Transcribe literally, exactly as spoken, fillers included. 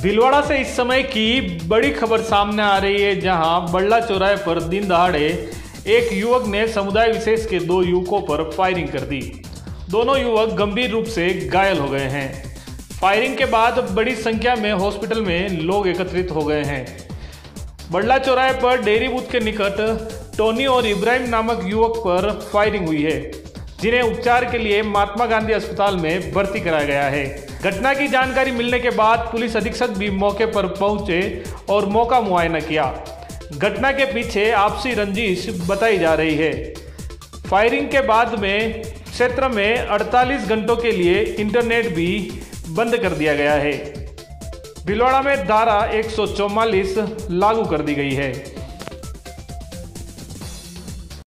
भीलवाड़ा से इस समय की बड़ी खबर सामने आ रही है, जहां बल्ला चौराहे पर दिन दहाड़े एक युवक ने समुदाय विशेष के दो युवकों पर फायरिंग कर दी। दोनों युवक गंभीर रूप से घायल हो गए हैं। फायरिंग के बाद बड़ी संख्या में हॉस्पिटल में लोग एकत्रित हो गए हैं। बल्ला चौराहे पर डेयरी बूथ के निकट टोनी और इब्राहिम नामक युवक पर फायरिंग हुई है, जिन्हें उपचार के लिए महात्मा गांधी अस्पताल में भर्ती कराया गया है। घटना की जानकारी मिलने के बाद पुलिस अधीक्षक भी मौके पर पहुंचे और मौका मुआयना किया। घटना के पीछे आपसी रंजिश बताई जा रही है। फायरिंग के बाद में क्षेत्र में अड़तालीस घंटों के लिए इंटरनेट भी बंद कर दिया गया है। भीलवाड़ा में धारा एक सौ चौवालीस लागू कर दी गई है।